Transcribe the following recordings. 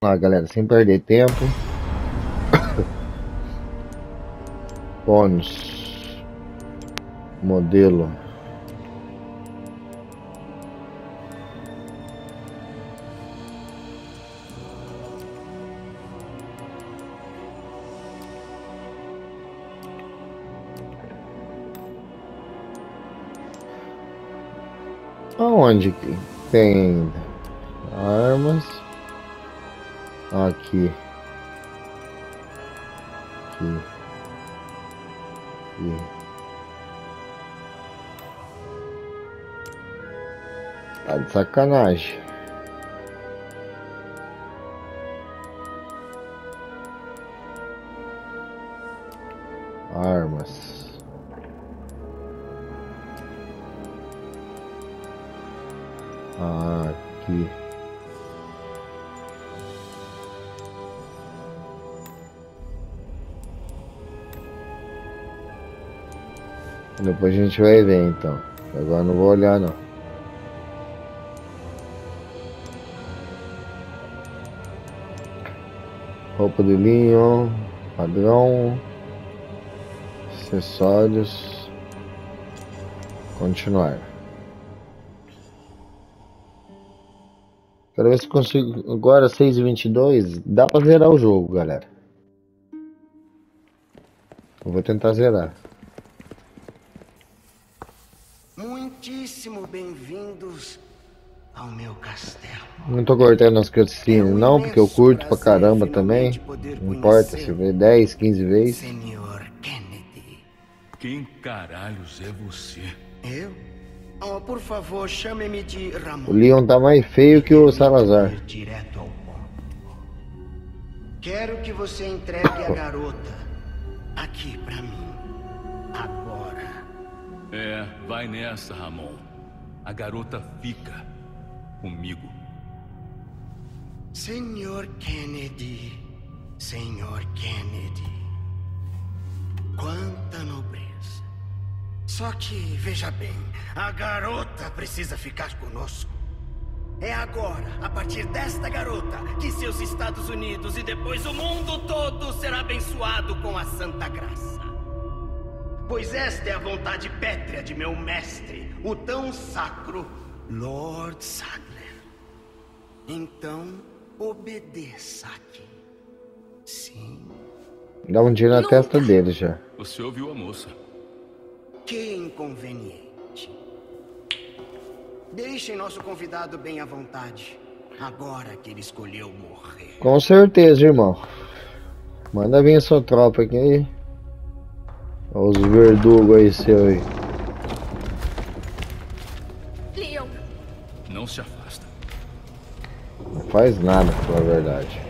lá, galera, sem perder tempo. Bônus. Modelo. Aonde que tem armas? Aqui. Aqui. Aqui. Tá de sacanagem. Armas. Aqui. Depois a gente vai ver então. Agora não vou olhar não. Roupa de linho, padrão, acessórios, continuar. Quero ver se consigo. Agora 6h22, dá pra zerar o jogo, galera. Eu vou tentar zerar. Muitíssimo bem-vindos ao meu castelo. Não tô cortando as cutscenes não, porque eu curto pra caramba também. Não importa se vê 10, 15 vezes. Senhor Kennedy. Quem caralhos é você? Eu? Oh, por favor, chame-me de Ramon. O Leon tá mais feio que o Salazar. Ir direto ao ponto. Quero que você entregue a garota aqui pra mim. Agora. É, vai nessa, Ramon. A garota fica comigo. Senhor Kennedy. Senhor Kennedy. Quanta nobreza. Só que, veja bem, a garota precisa ficar conosco. É agora, a partir desta garota, que seus Estados Unidos e depois o mundo todo será abençoado com a Santa Graça. Pois esta é a vontade pétrea de meu mestre, o tão sacro Lord Sadler. Então, obedeça aqui. Sim. Dá um tiro na testa dele já. Você ouviu a moça? Que inconveniente. Deixem nosso convidado bem à vontade, agora que ele escolheu morrer. Com certeza, irmão. Manda vir a sua tropa aqui. Olha os verdugos aí, seu aí. Leon. Não se afasta. Não faz nada, pra falar a verdade.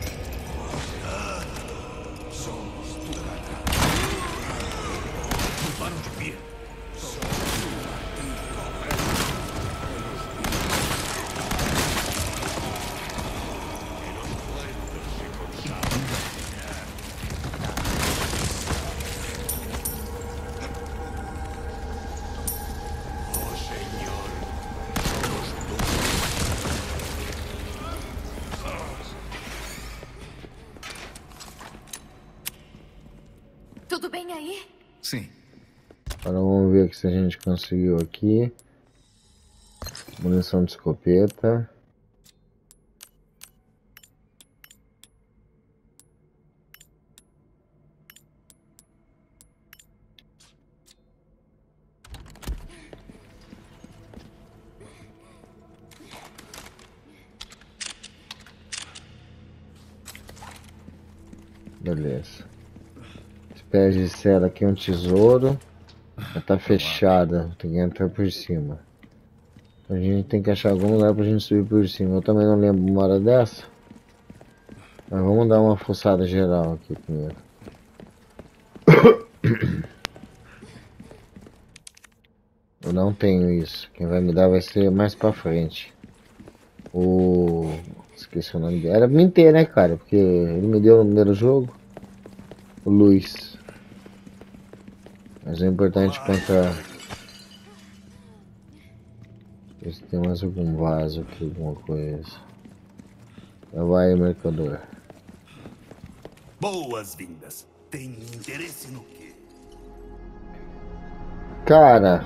Tudo bem aí? Sim. Agora vamos ver se a gente conseguiu aqui. Munição de escopeta. Beleza. Espécie de cera aqui é um tesouro. Já tá fechada. Tem que entrar por cima. A gente tem que achar algum lugar pra gente subir por cima. Eu também não lembro uma hora dessa. Mas vamos dar uma fuçada geral aqui primeiro. Eu não tenho isso. Quem vai me dar vai ser mais pra frente. Esqueci o nome dele. Era pra mim ter, né, cara? Porque ele me deu no primeiro jogo. O Luiz. Mas é importante encontrar. Ver se tem mais algum vaso aqui, alguma coisa. Vai, mercador. Boas-vindas. Tem interesse no quê? Cara,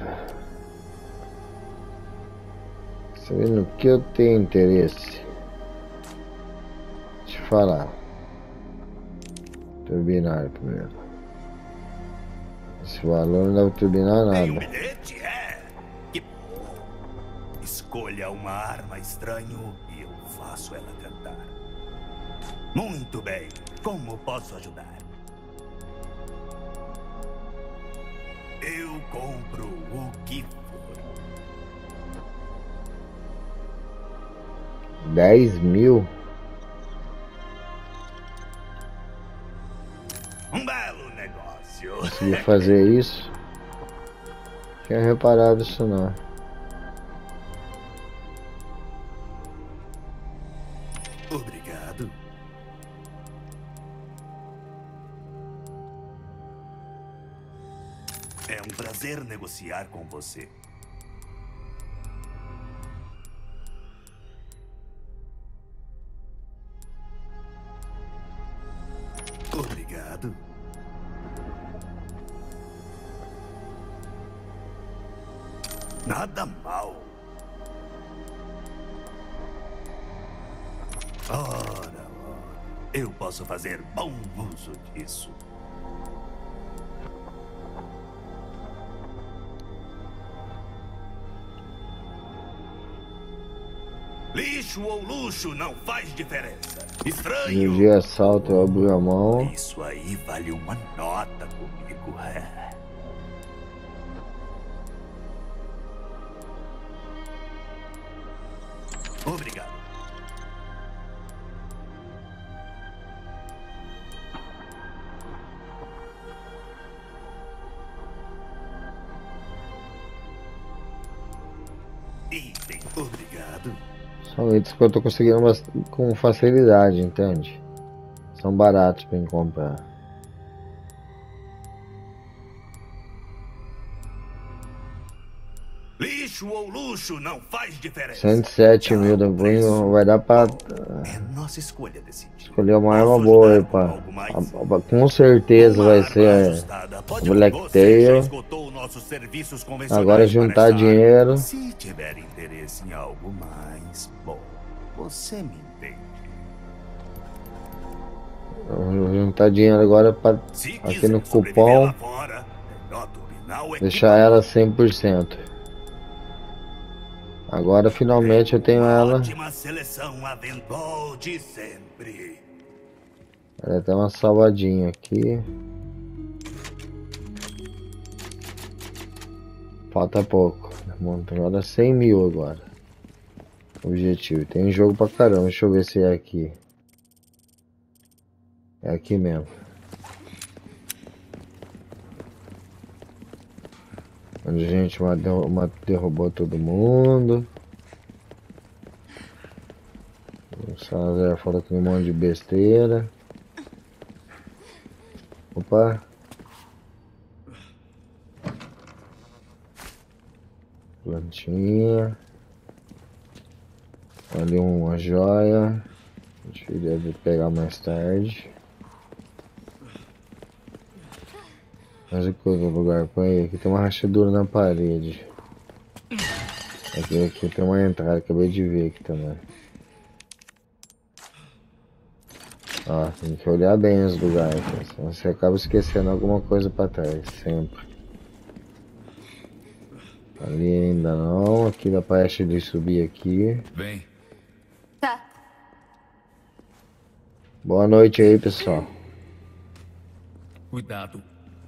sabendo que eu tenho interesse? Deixa eu falar. Turbinar primeiro. Esse valor não dá pra turbinar Tem um nada. bilhete? É. Que bom. Escolha uma arma estranho e eu faço ela cantar. Muito bem. Como posso ajudar? Eu compro o que for. 10.000? Um belo negócio. Consegui fazer isso? Tinha reparado isso não. Obrigado. É um prazer negociar com você. Obrigado. Nada mal. Ora, eu posso fazer bom uso disso. Lixo ou luxo não faz diferença. Estranho. No dia assalto eu abri a mão. Isso aí vale uma nota comigo. Obrigado. Item, obrigado. São itens que eu tô conseguindo com facilidade, entende? São baratos pra comprar. Lixo ou luxo não faz diferença. 107.000 da Bunho vai dar pra É nossa escolha decidir. escolher uma arma boa aí, pá. Com certeza vai ser a Blacktail. Agora juntar dinheiro. Se tiver interesse em algo mais, bom, você me entende. Vou juntar dinheiro agora pra aqui no cupom deixar ela 100%. Agora finalmente eu tenho ela. Ótima seleção, aventou de sempre. Ela tem uma salvadinha aqui. Falta pouco. Agora 100.000 agora. Objetivo. Tem jogo pra caramba. Deixa eu ver se é aqui. É aqui mesmo. Onde a gente derrubou todo mundo. O Salazar falou que um monte de besteira. Opa. Plantinha. Ali uma joia. A gente deve pegar mais tarde. Mas o que outro lugar põe? Aqui tem uma rachadura na parede. Aqui tem uma entrada, acabei de ver aqui também. Ó, tem que olhar bem os lugares, senão você acaba esquecendo alguma coisa pra trás, sempre. Ali ainda não, aqui dá pra de subir aqui. Vem. Tá. Boa noite aí, pessoal. Cuidado.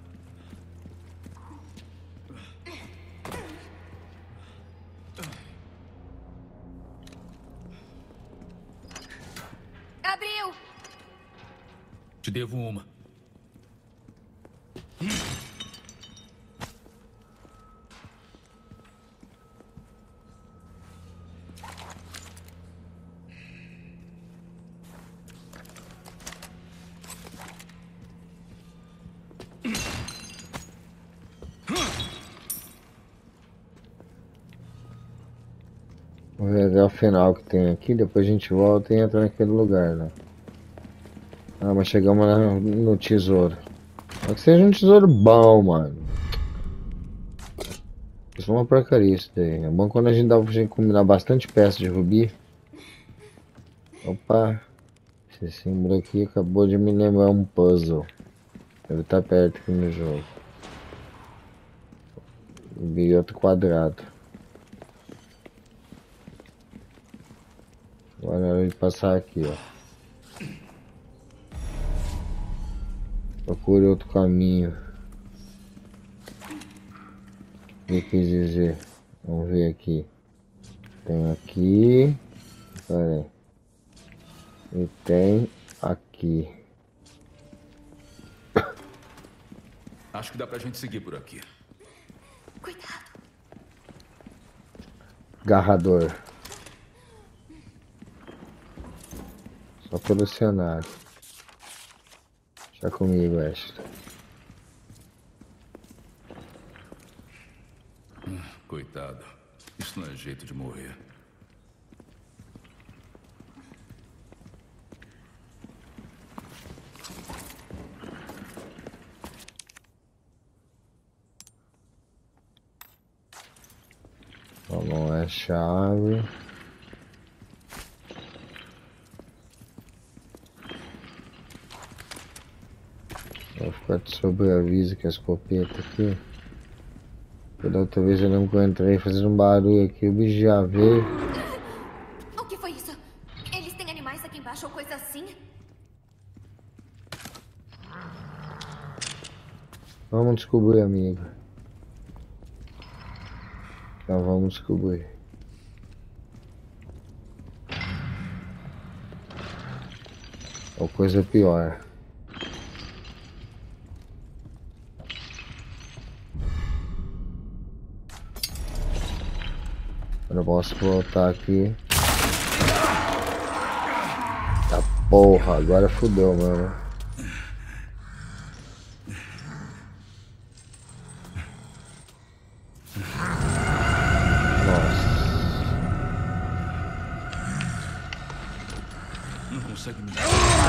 Abriu! Te devo uma. Vou ver o final que tem aqui, depois a gente volta e entra naquele lugar, né? Ah, mas chegamos no tesouro. Só que seja um tesouro bom, mano. Isso é uma porcaria isso daí. É bom quando a gente dá pra gente combinar bastante peças de rubi. Opa, esse símbolo aqui acabou de me lembrar um puzzle. Deve estar perto aqui no jogo. Vi outro quadrado. Agora é hora de passar aqui, ó. Procure outro caminho. O que quis dizer? Vamos ver aqui. Tem aqui. Pera aí. E tem aqui. Acho que dá pra gente seguir por aqui. Cuidado. Garrador. Só pelo cenário. Deixa comigo, Ashley. Coitado. Isso não é jeito de morrer. Não é chave. Vou ficar de sobreaviso com a escopeta aqui. Da outra vez eu lembro que eu entrei fazendo um barulho aqui, o bicho já veio. O que foi isso? Eles têm animais aqui embaixo ou coisa assim? Vamos descobrir, amigo. Então vamos descobrir. Ou coisa pior. Eu posso voltar aqui. Tá porra, agora fudeu, mano. Nossa. Não consegue me...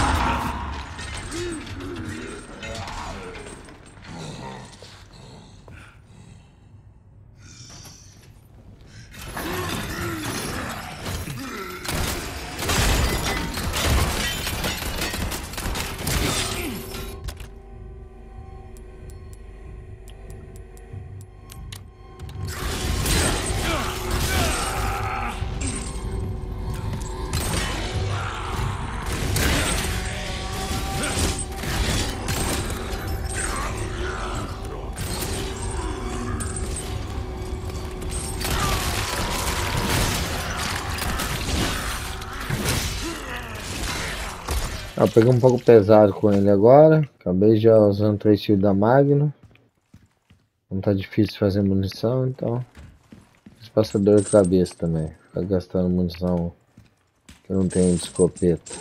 Eu peguei um pouco pesado com ele agora. Acabei já usando 3 tiros da Magno. Não tá difícil fazer munição, então. Espaçador de cabeça também. Ficar gastando munição que eu não tenho de escopeta.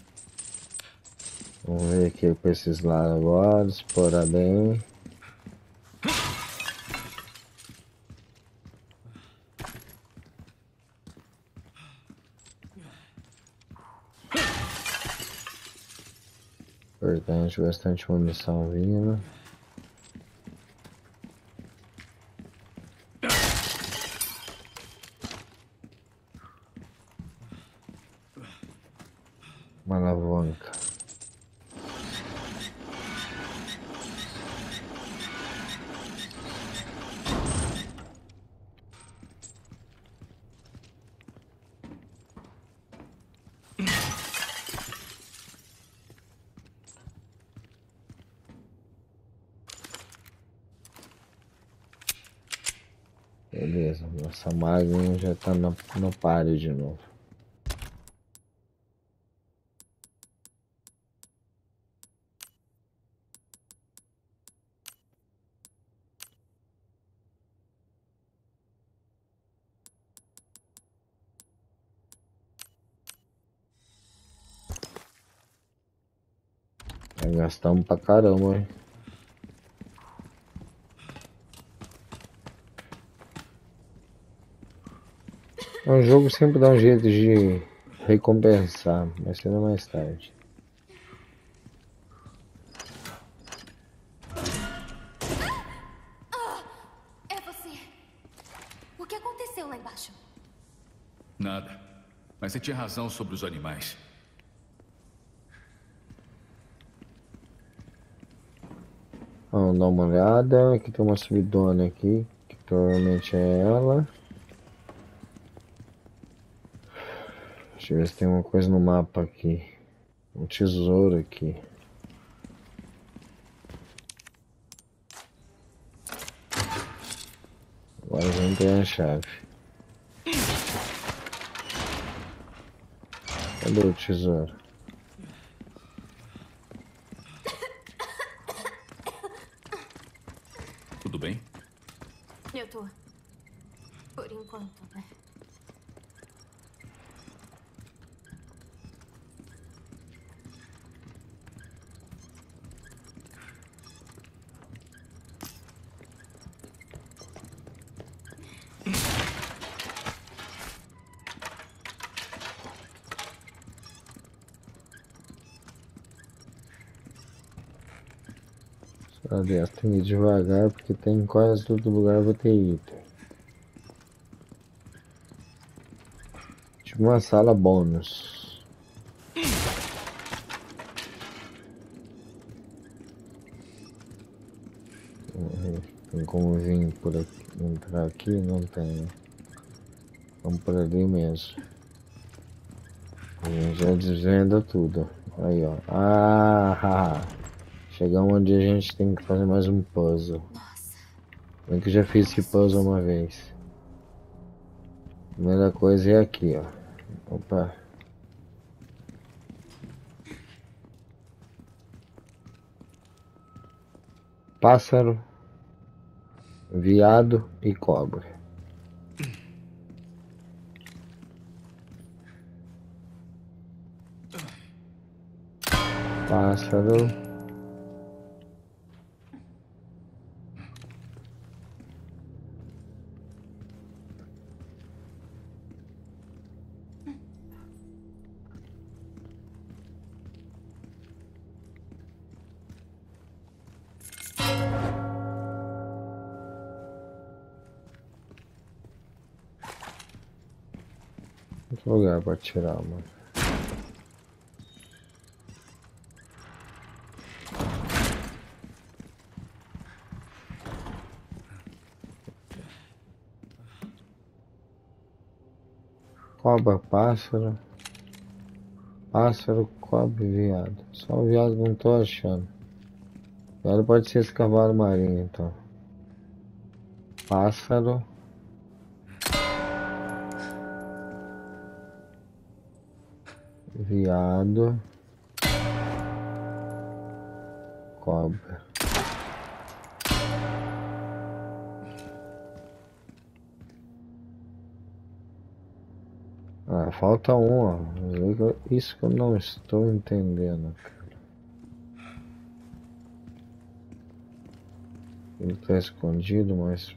Vamos ver aqui pra esses lados agora. Explorar bem. Importante, bastante munição vindo. Uma alavanca. Beleza, nossa máquina já tá no páreo de novo. Gastamos pra caramba, hein? O jogo sempre dá um jeito de recompensar, mas será mais tarde. É você. O que aconteceu lá embaixo? Nada. Mas você tinha razão sobre os animais. Vamos dar uma olhada. Aqui tem uma subidona aqui, que provavelmente é ela. Deixa eu ver se tem uma coisa no mapa aqui. Um tesouro aqui. Agora eu vou ter a chave. Cadê o tesouro? Tudo bem? Eu tô. Por enquanto, né? Aliás, tem que ir devagar porque tem em quase todo lugar vai ter item. Tipo uma sala bônus. Tem como vir por aqui, entrar aqui? Não tem. Vamos por ali mesmo. A gente já desvenda tudo. Aí, ó. Ah! Chegamos onde a gente tem que fazer mais um puzzle. Nossa. Eu que já fiz esse puzzle uma vez. Primeira coisa é aqui, ó. Opa. Pássaro, veado e cobra. Pássaro. Outro lugar pra tirar, mano. Cobra, pássaro. Pássaro, cobra e veado. Só o veado não tô achando. Veado pode ser esse cavalo marinho, então. Pássaro. Veado. Cobra. Ah, falta um, ó. Isso que eu não estou entendendo, cara. Ele tá escondido, mas...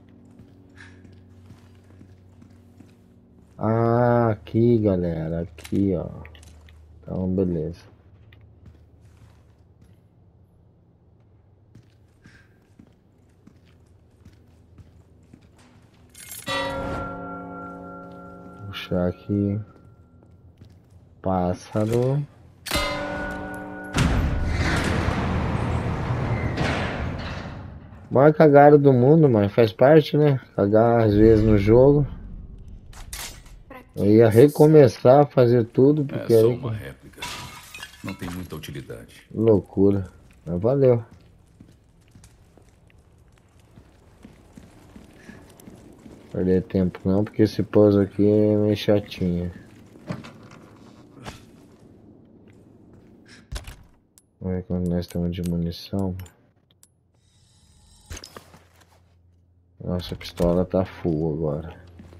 Ah, aqui, galera. Aqui, ó. Então, beleza. Puxar aqui. Pássaro. Maior cagada do mundo, mas faz parte, né? Cagar às vezes no jogo. Eu ia recomeçar a fazer tudo porque É só aí... uma réplica. Não tem muita utilidade. Loucura. Mas valeu. Perder tempo não, porque esse puzzle aqui é meio chatinho. Vamos ver quanto nós estamos de munição. Nossa, a pistola tá full agora.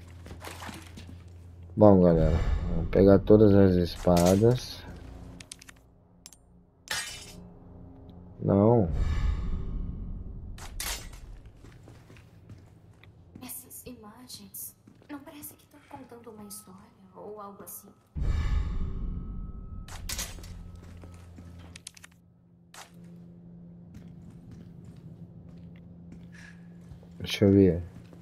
Bom, galera, vamos pegar todas as espadas. Não. Essas imagens. Não parece que estão contando uma história ou algo assim. Deixa eu ver.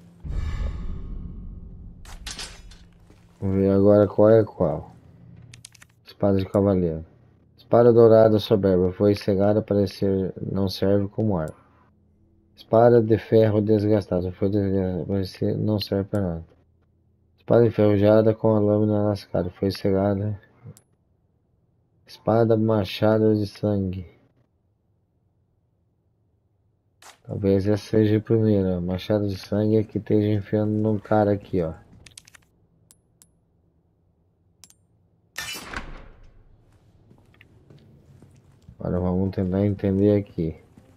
Vamos ver agora qual é qual. Espada de cavaleiro. Espada dourada soberba. Foi cegada para ser... não serve como arma. Espada de ferro desgastada. Foi desgastada para ser... não serve para nada. Espada enferrujada com a lâmina lascada. Foi cegada. Espada machado de sangue. Talvez essa seja a primeira. Machado de sangue é que esteja enfiando no cara aqui, ó. Agora vamos tentar entender aqui.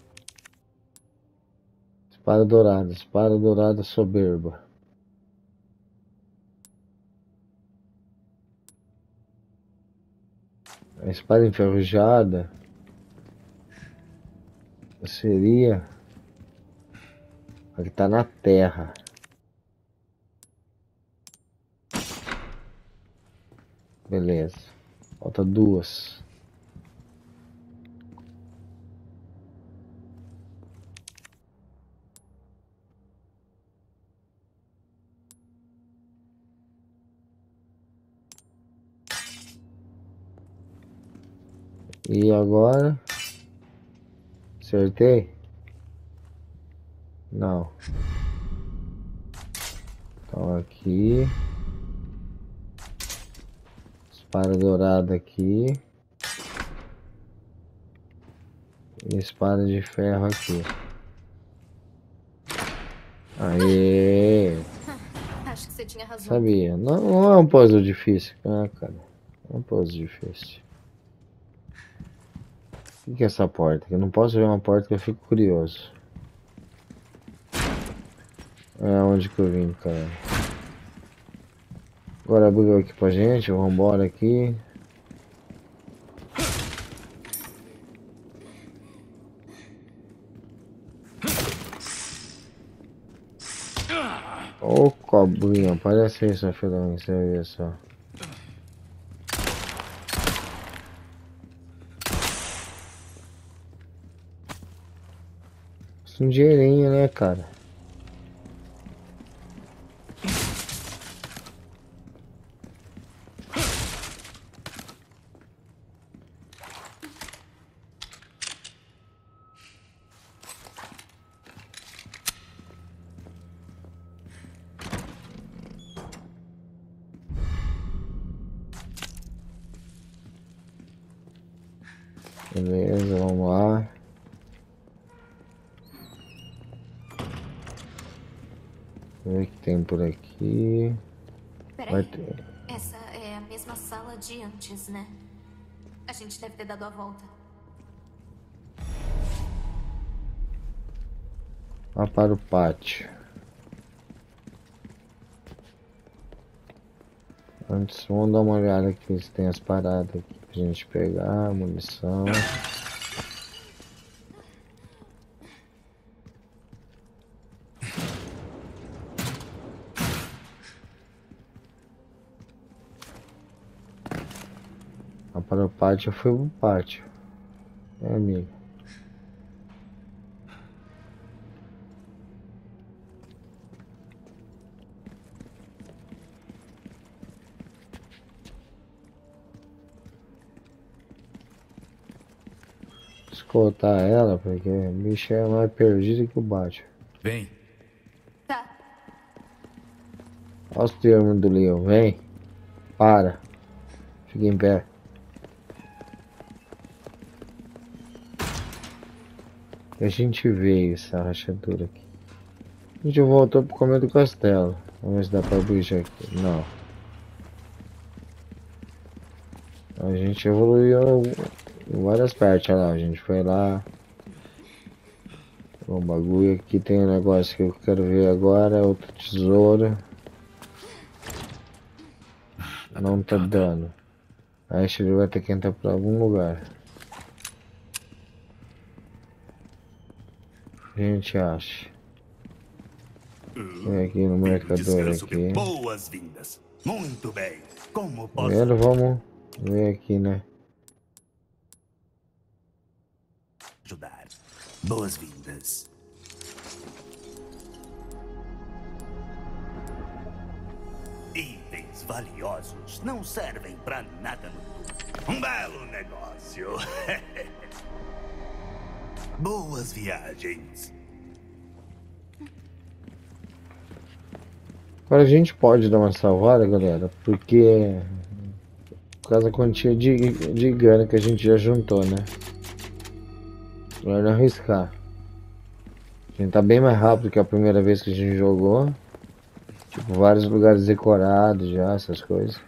Espada dourada soberba. A espada enferrujada seria a que tá na terra. Beleza. Falta duas. E agora? Acertei? Não. Então aqui. Espada dourada aqui. E espada de ferro aqui. Aê! Acho que você tinha razão. Sabia. Não, não é um puzzle difícil. Ah, cara. É um puzzle difícil. O que é essa porta? Eu não posso ver uma porta que eu fico curioso. É onde que eu vim, cara. Agora abriu aqui pra gente. Vamos embora aqui. Ô cobrinha, parece isso, filhão. Você vai ver só. Um dinheirinho, né, cara? Beleza, vamos lá. Ver o que tem por aqui. Vai Peraí. ter... Essa é a mesma sala de antes, né? A gente deve ter dado a volta. Lá para o pátio. Antes, vamos dar uma olhada aqui se tem as paradas aqui pra gente pegar, munição. Lá para o pátio, eu fui pro pátio. É, amigo. Escoltar ela, porque o bicho é mais perdido que o Batman. Vem. Tá. Olha os termos do Leon, vem. Para. Fica em pé. E a gente veio essa rachadura aqui. A gente voltou pro começo do castelo. Vamos ver se dá pra abrir isso aqui. Não. A gente evoluiu em várias partes. Olha lá, a gente foi lá. O bagulho aqui tem um negócio que eu quero ver agora. Outro tesouro. Não tá dando. Aí ele vai ter que entrar pra algum lugar. A gente acha. Vem aqui no mercador aqui. Boas-vindas. Muito bem. Como posso... Primeiro vamos ver aqui, né? ajudar? Boas-vindas. Itens valiosos não servem pra nada no mundo. Um belo negócio. Boas viagens. Agora a gente pode dar uma salvada, galera, porque por causa da quantia de grana que a gente já juntou, né? Melhor não arriscar. A gente tá bem mais rápido que a primeira vez que a gente jogou. Tipo, vários lugares decorados já, essas coisas.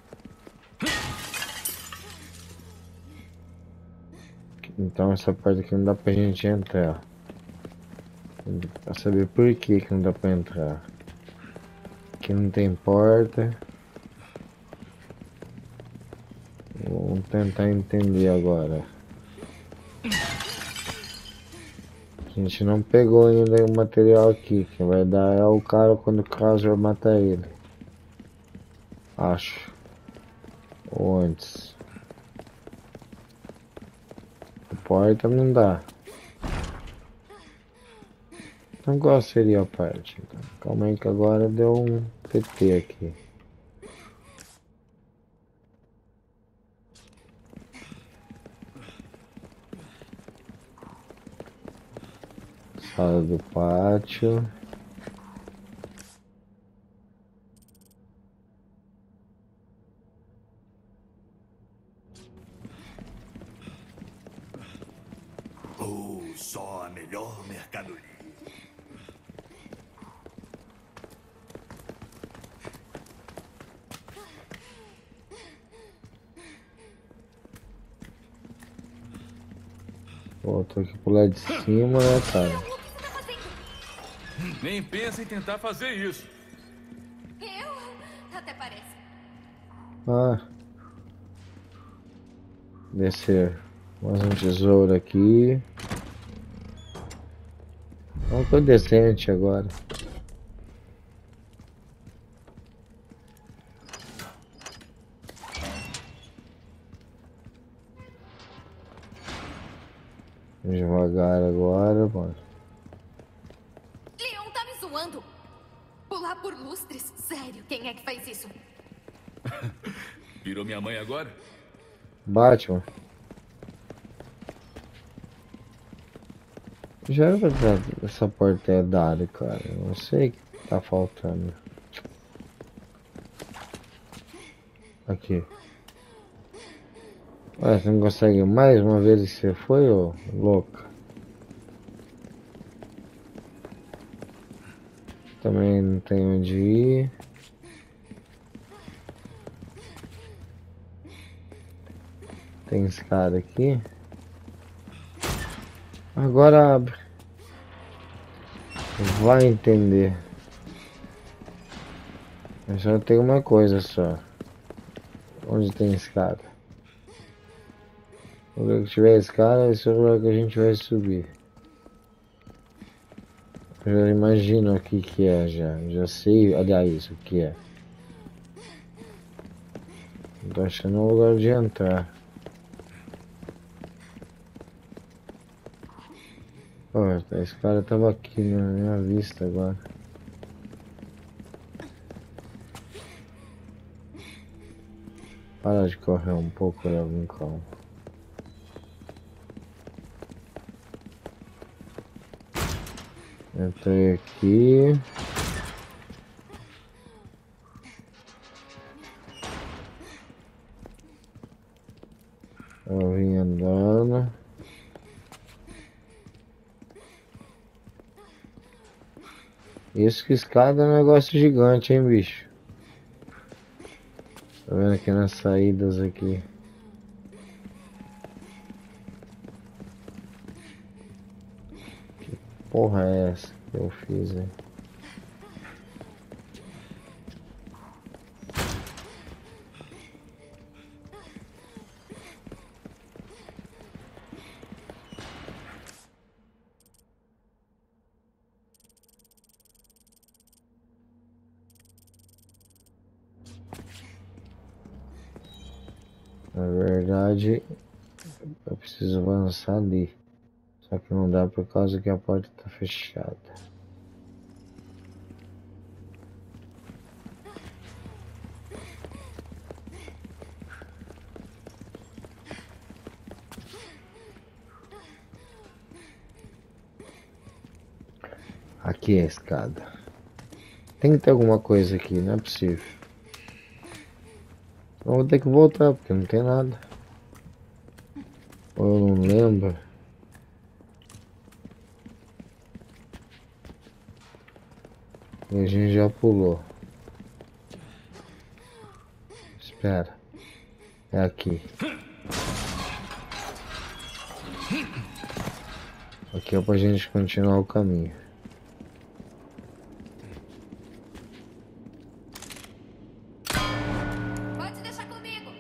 Então essa parte aqui não dá pra gente entrar. Pra saber por que não dá pra entrar. Aqui não tem porta. Vamos tentar entender agora. A gente não pegou ainda o material aqui. Quem vai dar é o cara quando o Krauser matar ele. Acho. Ou antes. A porta não dá. Então qual seria a parte? Então, calma aí que agora deu um PT aqui. Sala do pátio. Só a melhor mercadoria. Pô, tô aqui pro lado de cima, né, cara? Nem pensa em tentar fazer isso. Eu? Até parece. Ah. Descer. Mais um tesouro aqui. Uma coisa decente agora. Devagar agora, mano. Leon tá me zoando. Pular por lustres? Sério, quem é que faz isso? Virou minha mãe agora? Batman. Já era pra essa porta ter dado, cara. Eu não sei o que tá faltando. Aqui. Ué, você não consegue mais uma vez que você foi, ô louca? Também não tem onde ir. Tem escada aqui. Agora abre. Vai entender. Eu só tem uma coisa só. Onde tem escada? O lugar que tiver escada, esse é o lugar que a gente vai subir. Eu já imagino o que que é já. Já sei, aliás, o que é. Tô achando um lugar de entrar. Pô, esse cara tava aqui na minha vista agora. Para de correr um pouco, Elvin, calma. Entrei aqui. Eu vim andando. Isso que escada é um negócio gigante, hein, bicho? Tá vendo aqui nas saídas aqui. Que porra é essa que eu fiz, hein? Na verdade, eu preciso avançar ali. Só que não dá por causa que a porta tá fechada. Aqui é a escada. Tem que ter alguma coisa aqui, não é possível. Eu vou ter que voltar porque não tem nada. Ou eu não lembro. E a gente já pulou. Espera. É aqui. Aqui é pra gente continuar o caminho. Pode deixar comigo.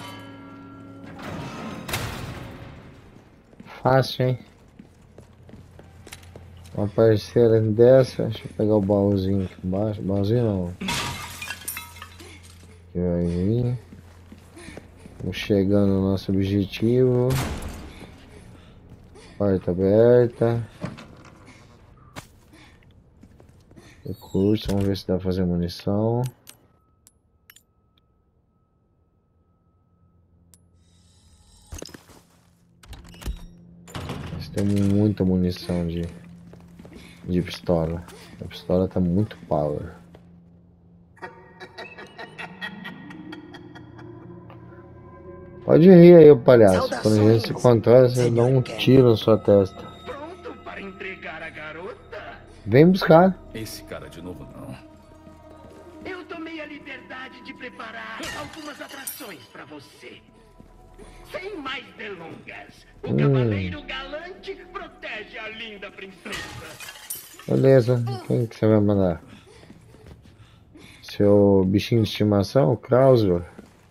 Fácil, hein? Uma parceira dessa. Deixa eu pegar o baúzinho aqui embaixo. Baúzinho não. Aqui vai vir. Vamos chegando no nosso objetivo. Porta aberta. Recurso. Vamos ver se dá pra fazer munição. Nós temos muita munição de pistola. A pistola tá muito power. Pode rir aí, ô palhaço. Quando a gente se encontrar, você dá um tiro na sua testa. Pronto para entregar a garota? Vem buscar. Esse cara de novo não. Eu tomei a liberdade de preparar algumas atrações para você. Sem mais delongas, o cavaleiro galante protege a linda princesa. Beleza. Quem que você vai mandar? Seu bichinho de estimação, Krauser?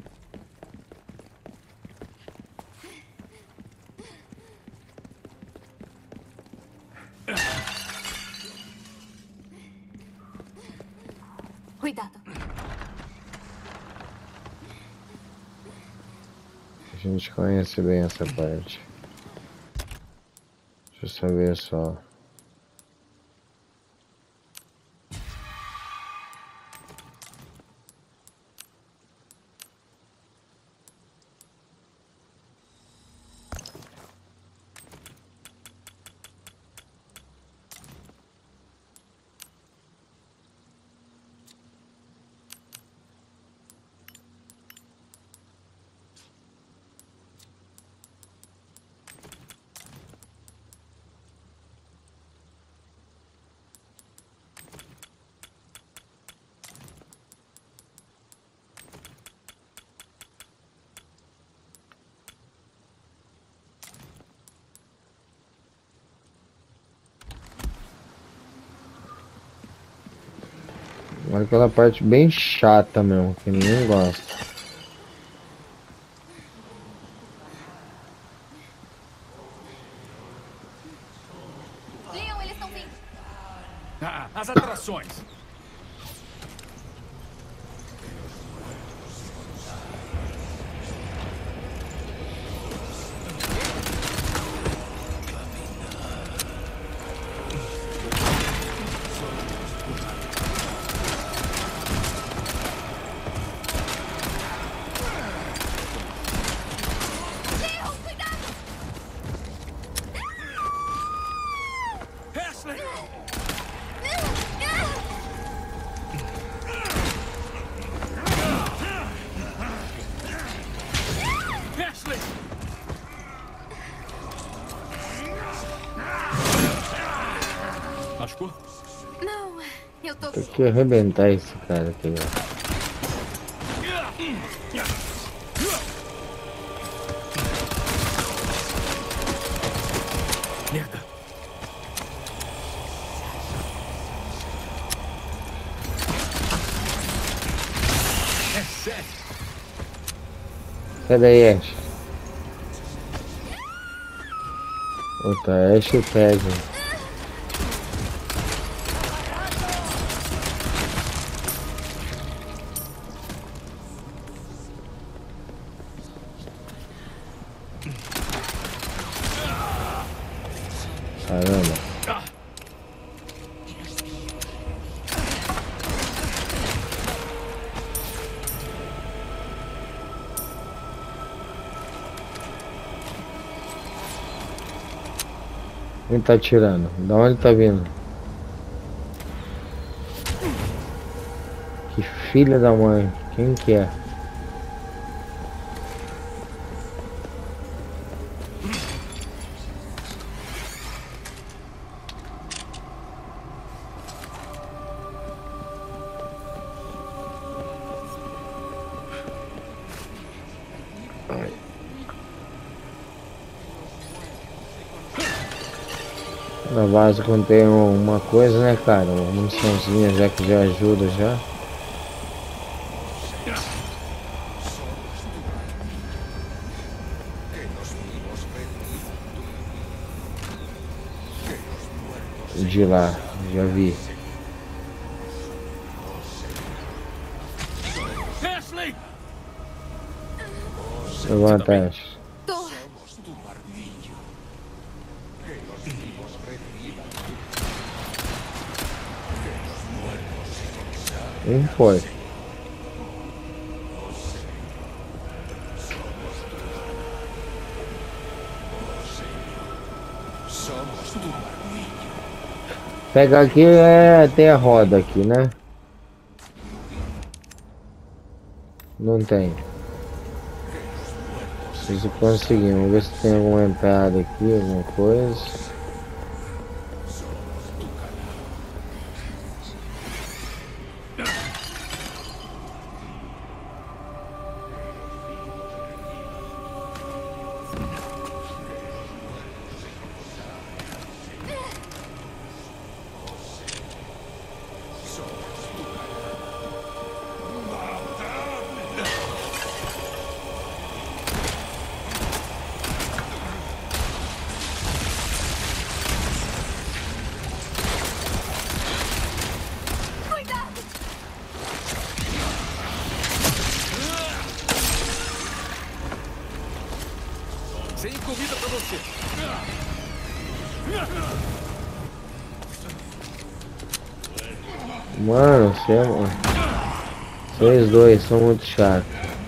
Cuidado. A gente conhece bem essa parte. Deixa eu saber só. Agora aquela parte bem chata mesmo, que ninguém gosta. Leon, eles estão vindo. Ah, as atrações. Leon, cuidado! Ashley! Ashley! Machucou? Não, eu tô... Tem que arrebentar esse cara aqui, ó. Merda. É sério. Sai daí, Ash. Outra Ash e pega. Quem tá atirando? Da onde tá vindo? Que filha da mãe. Quem que é? Na base quando tem uma coisa, né, cara? Uma muniçãozinha já que já ajuda já. De lá, já vi. Ashley! Levanta, Ash. Tô. Quem foi? Pega aqui, tem a roda aqui, né? Não tem. Preciso conseguir, vamos ver se tem alguma entrada aqui, alguma coisa. Sem comida pra você. Mano, vocês dois são muito chatos.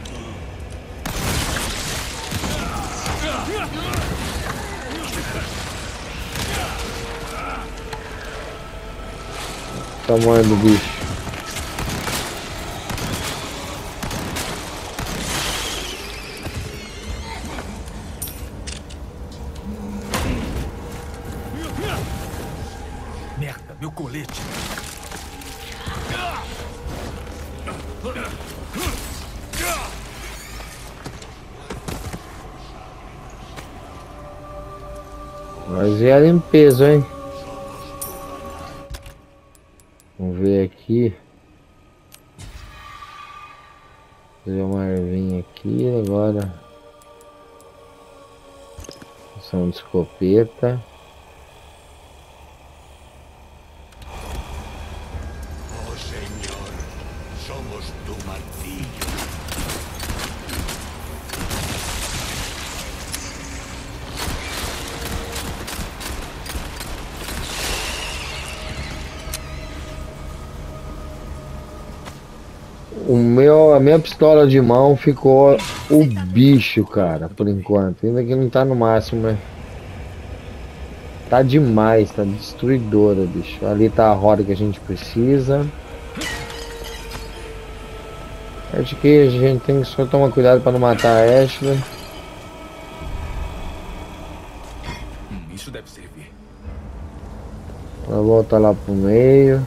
Tamanho do bicho. Merda, meu colete. Mas é a limpeza, hein? Vamos ver aqui. Fazer uma ervinha aqui agora. Ação de escopeta. Oh, Senhor, somos tu martillo. A minha pistola de mão ficou o bicho, cara, por enquanto. Ainda que não tá no máximo, né? Tá demais, tá destruidora, bicho. Ali tá a roda que a gente precisa. Acho que a gente tem que só tomar cuidado pra não matar a Ashley. Isso deve servir. Ela volta lá pro meio.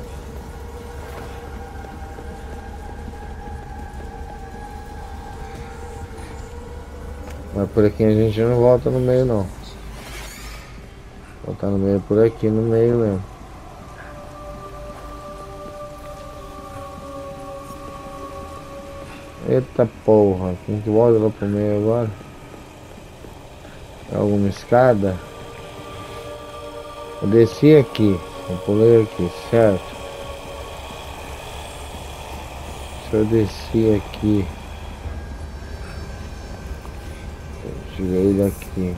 Mas por aqui a gente não volta no meio não. Voltar no meio por aqui, no meio mesmo. Eita porra, tem que voltar lá pro meio agora. Alguma escada? Eu desci aqui, eu pulei aqui, certo? Se eu desci aqui, eu tirei daqui.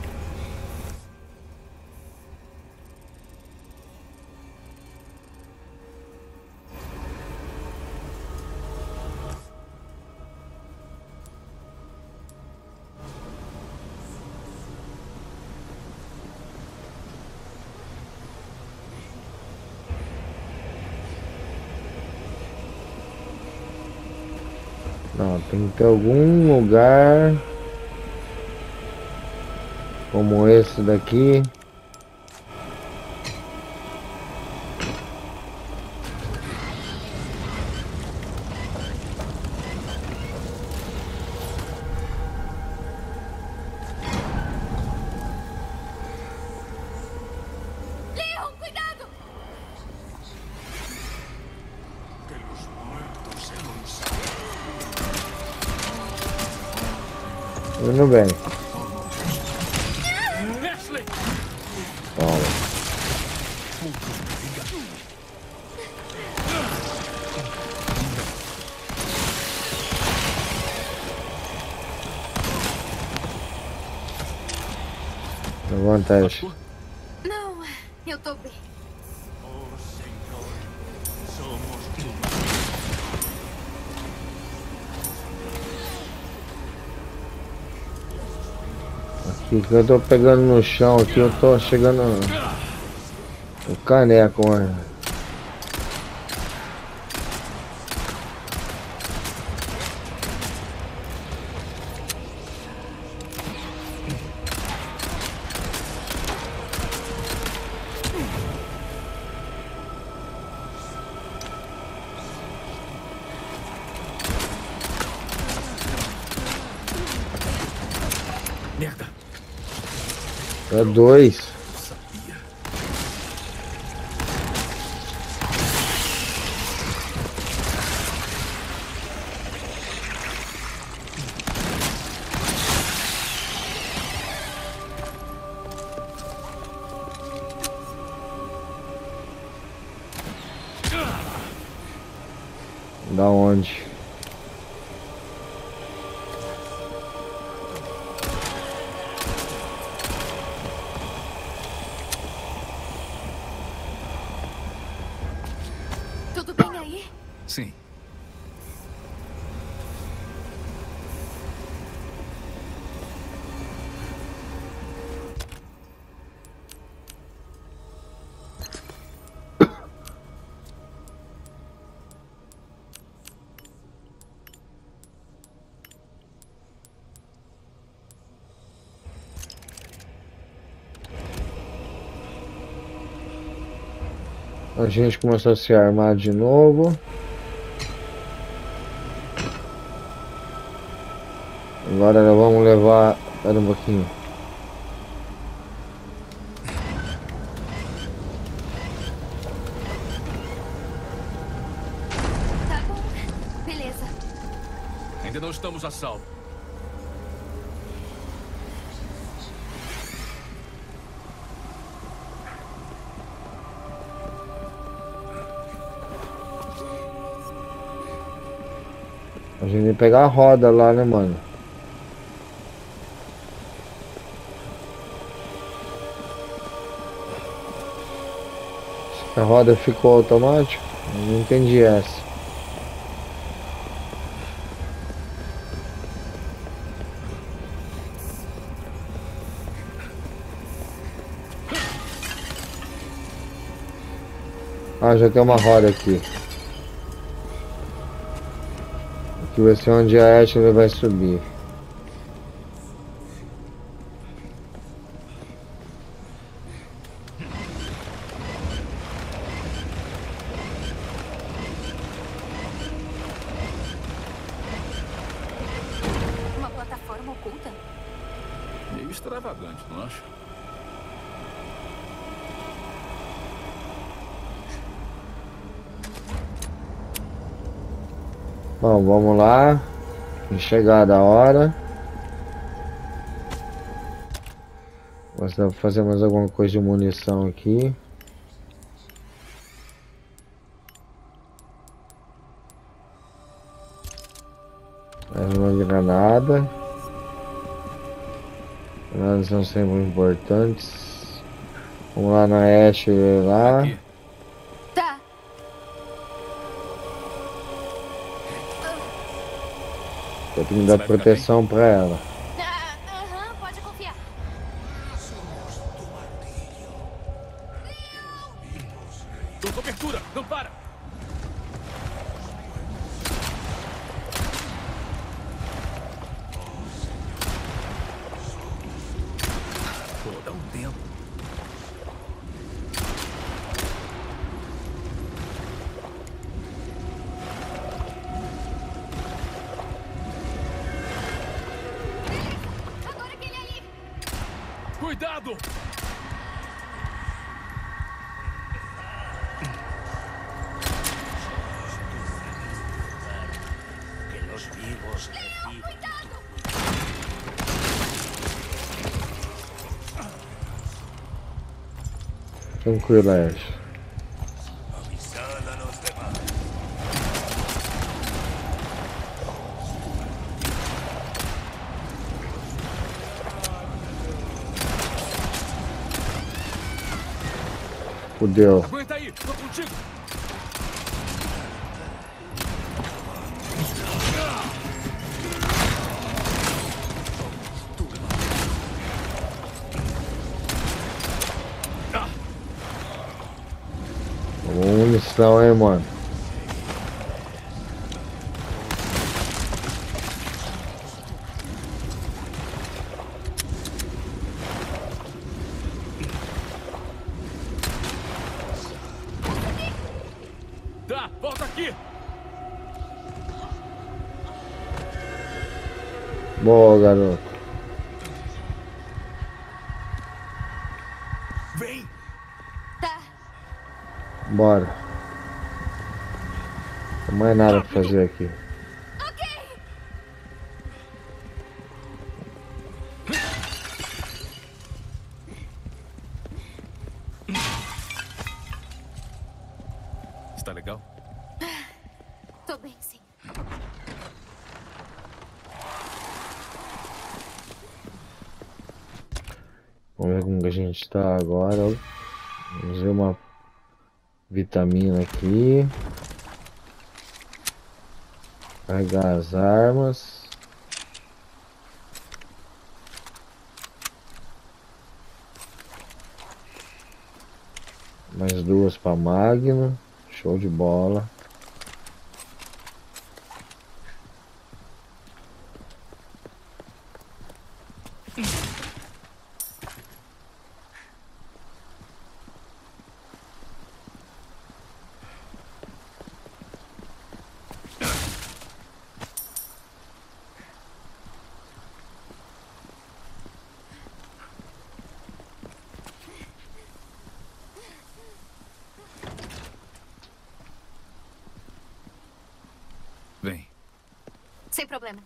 Não, tem que ter algum lugar como esse daqui. Leon, cuidado! Indo bem. Ashley! Toma. Levanta essa. Não, eu tô bem. Aqui que eu tô pegando no chão aqui, eu tô chegando o caneco, mano. Merda! É dois. Sabia. Da onde? Tudo bem aí? Sim. A gente começou a se armar de novo. Agora nós vamos levar... Espera um pouquinho. Tá bom. Beleza. Ainda não estamos a salvo. A gente tem que pegar a roda lá, né, mano? A roda ficou automática? Eu não entendi essa. Ah, já tem uma roda aqui. Aqui vai ser onde a Ashley vai subir. Uma plataforma oculta? Meio extravagante, não acha? Bom, vamos lá. Chegada a hora. Vou fazer mais alguma coisa de munição aqui. Mais uma granada. Granadas são sempre importantes. Vamos lá na Ashley lá. Aqui. Tá. Eu tenho que dar proteção pra ela. Aham, pode confiar. Dou cobertura! Não para! Cuidado! Que los vivos reciban. Tranquilo, Ash. Avisad a los demás. Fudeu. Aguenta aí, tô contigo. Vamos missão, hein, mano. Tá, volta aqui. Boa, garoto. Vem! Tá. Bora. Não tem mais nada pra fazer aqui. Ok. Está legal? Tô bem, sim. Vamos ver como que a gente tá agora. Vamos ver uma vitamina aqui. Carregar as armas. Mais duas para Magno. Show de bola. Vem. Sem problema.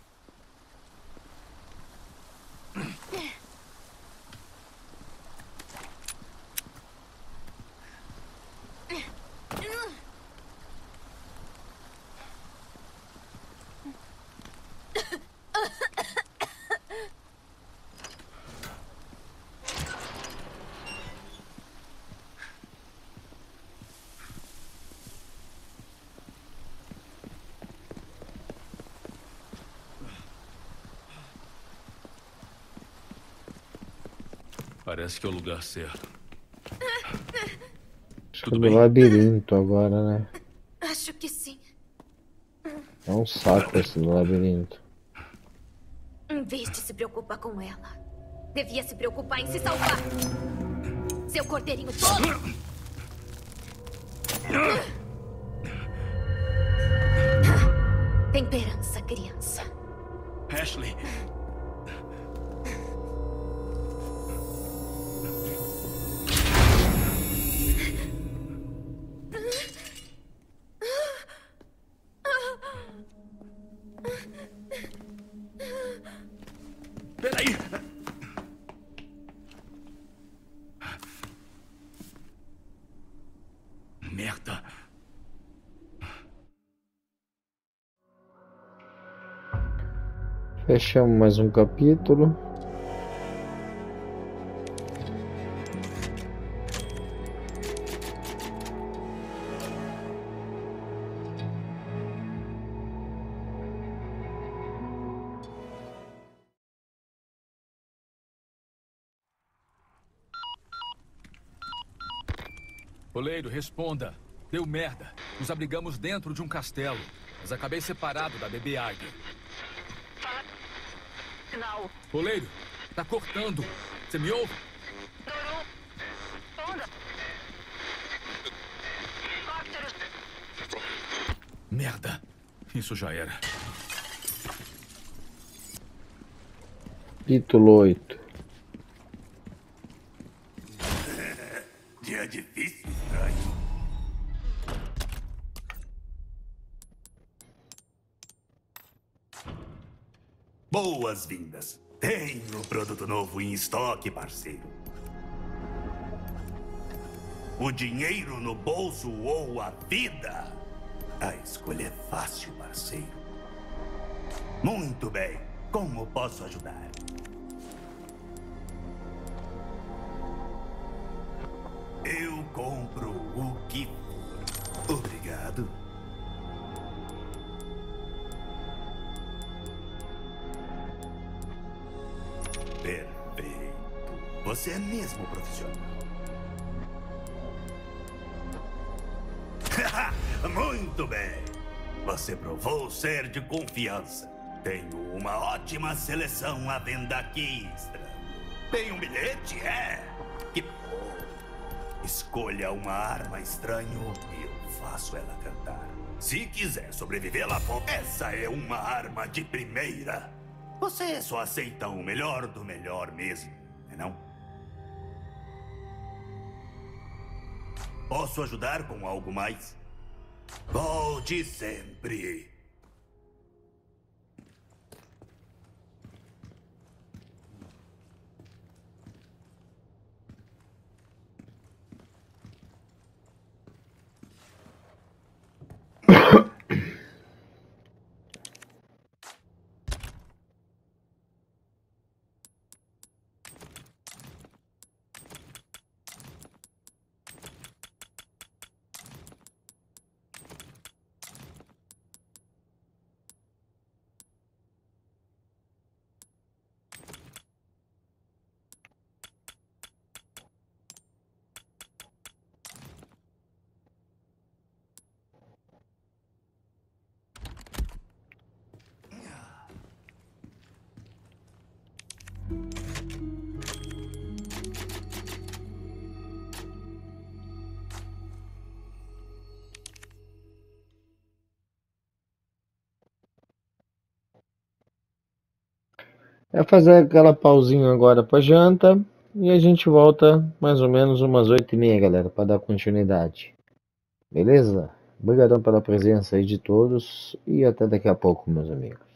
Parece que é o lugar certo. Acho que Tudo é do bem? labirinto agora, né? Acho que sim. É um saco esse do labirinto. Em vez de se preocupar com ela, devia se preocupar em se salvar. Seu cordeirinho tolo! Temperança, criança. Ashley! Peraí! Merda! Fechamos mais um capítulo. Oleiro, responda. Deu merda. Nos abrigamos dentro de um castelo, mas acabei separado da bebê águia. Não. Oleiro, tá cortando. Você me ouve? Doru. Onda. Helicópteros. Merda. Isso já era. Capítulo 8. Boas-vindas. Tenho produto novo em estoque, parceiro. O dinheiro no bolso ou a vida? A escolha é fácil, parceiro. Muito bem. Como posso ajudar? Eu compro o que for. Obrigado. Perfeito. Você é mesmo profissional. Muito bem. Você provou ser de confiança. Tenho uma ótima seleção à venda aqui, estranho. Tem um bilhete? É. Que bom. Escolha uma arma, estranho, e eu faço ela cantar. Se quiser sobreviver lá fora, essa é uma arma de primeira. Você só aceita o melhor do melhor mesmo, não? Posso ajudar com algo mais? Volte sempre. É fazer aquela pausinha agora para janta e a gente volta mais ou menos umas 8h30, galera, para dar continuidade. Beleza? Obrigadão pela presença aí de todos e até daqui a pouco, meus amigos.